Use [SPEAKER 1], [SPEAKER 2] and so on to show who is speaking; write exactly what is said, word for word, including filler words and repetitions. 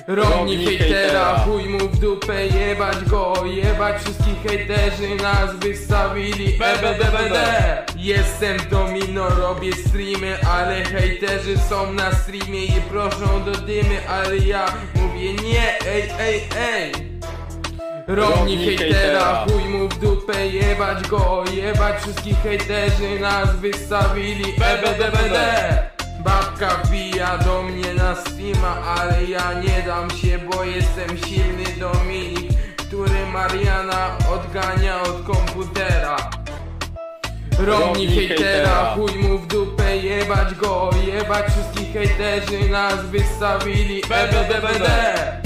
[SPEAKER 1] Romni hejtera, chuj mu w dupę, jebać go, jebać wszystkich hejterzy nas wystawili E B D B D. Jestem Domino, robię streamy, ale hejterzy są na streamie i proszą do dymy, ale ja mówię nie, ej, ej, ej. Romni hejtera, chuj mu w dupę, jebać go, jebać wszystkich hejterzy nas wystawili E B D B D. Babka wbija do mnie na streama, ale ja nie dam się, bo jestem silny Dominik, który Mariana odgania od komputera. Romni hejtera, chuj mu w dupę, jebać go, jebać wszystkich hejterzy nas wystawili E B D B D.